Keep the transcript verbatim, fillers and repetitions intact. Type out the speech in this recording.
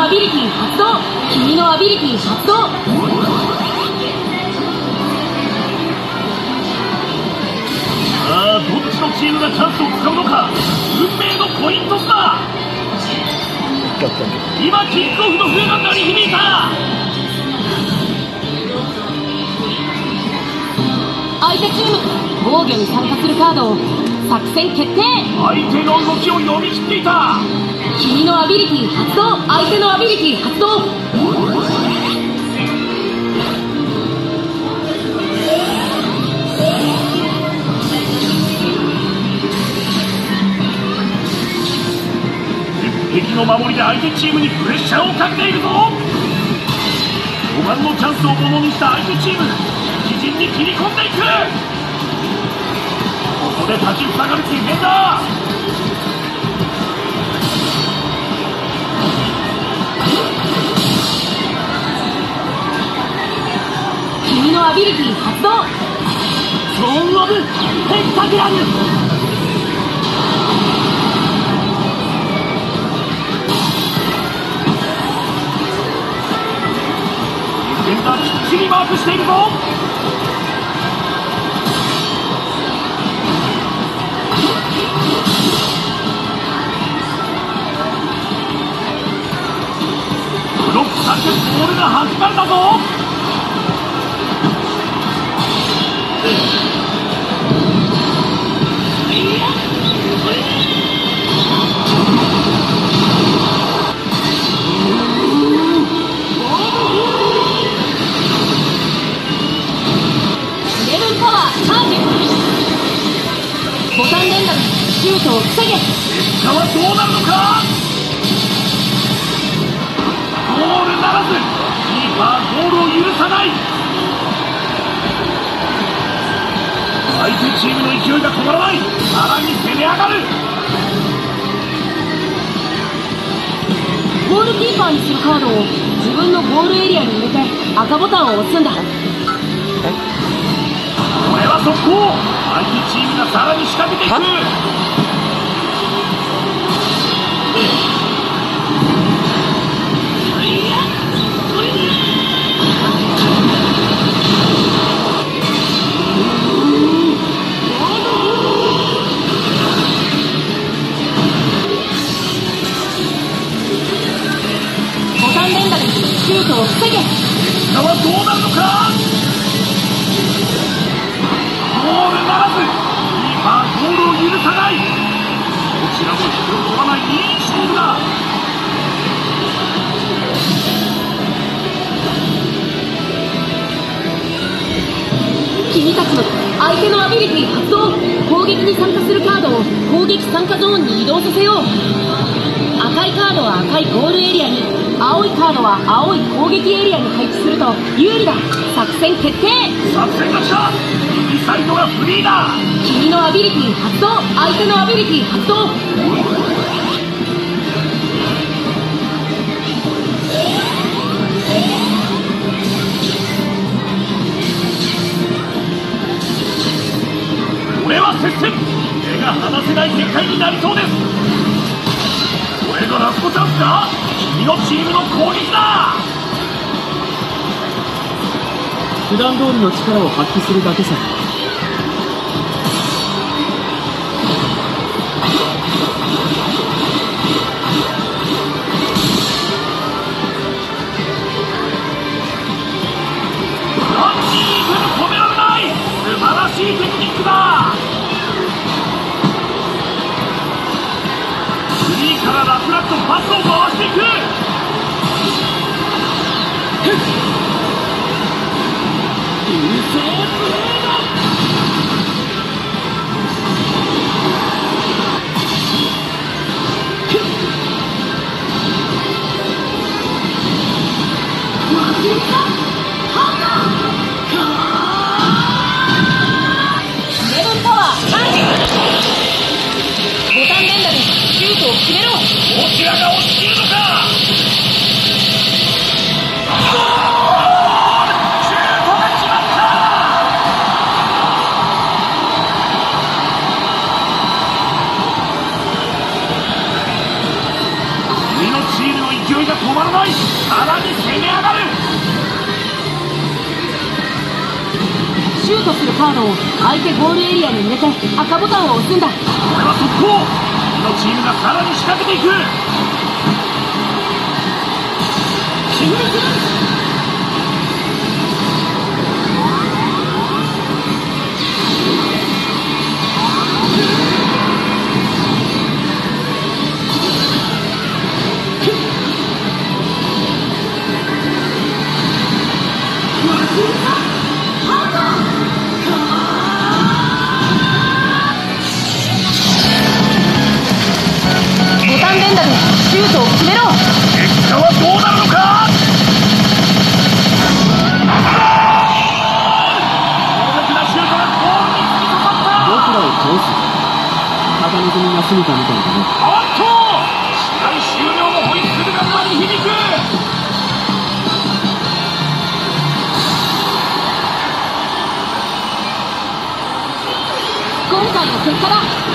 アビリティ発動。君のアビリティ発動。 さあ、どっちのチームがチャンスを使うのか。運命のコイントスだ。今キックオフの笛が鳴り響いた。 相手チーム防御に参加するカードを作戦決定。 相手の動きを読み切っていた。 君のアビリティ発動。相手のアビリティ発動。 鉄壁の守りで相手チームにプレッシャーをかけているぞ。ごばんのチャンスをものにした相手チーム、自陣に切り込んでいく。ここで立ちふさがるディフェンダー。 君のアビリティ発動。ゾーンオブペンタグラム。 ディフェンダーきっちりマークしているぞ。ブロックされてボールが弾かれたぞ。 ボタン連打でシュートを防げ。 結果はどうなるのか。ゴールならず、キーパーゴールを許さない。相手チームの勢いが止まらない。さらに攻め上がる。 ゴールキーパーにするカードを自分のゴールエリアに入れて赤ボタンを押すんだ。 これは速攻。相手チームがさらに仕掛けていく。 ボタン連打でシュートを防げ。 結果はどうなるのか。ゴールならず、キーパーゴールを許さない。どちらも引き込まないいい勝負だ。 君たちの相手のアビリティ発動。攻撃に参加するカードを攻撃参加ゾーンに移動させよう。赤いカードは赤いゴールエリアに、青いカードは青い攻撃エリアに配置すると有利だ。作戦決定。 作戦が来た。右サイドがフリーだ。 君のアビリティ発動。相手のアビリティ発動。 これは接戦。目が離せない展開になりそうです。これがラストチャンスか。君のチームの攻撃だ。 普段通りの力を発揮するだけさ。 何にいても止められない。素晴らしいテクニックだ。フリーから楽々とパスを回していく。優勢プレーだ。 レブンパワーチャージ。ボタン連打でシュートを決めろ。 どちらが落ちるのか。チームの勢いが止まらない。 揃い、さらに攻め上がる。 シュートするカードを相手ゴールエリアに入れて赤ボタンを押すんだ。 これは速攻。このチームがさらに仕掛けていく。 決める。ボタン連打でシュートを決めろ。 結果はどうなるのか。強力なシュートがゴールに突き刺さった。 僕らを倒す。片望みが過ぎたみたいだね。 おっと、試合終了のホイッスルが鳴り響く。 今回の結果だ。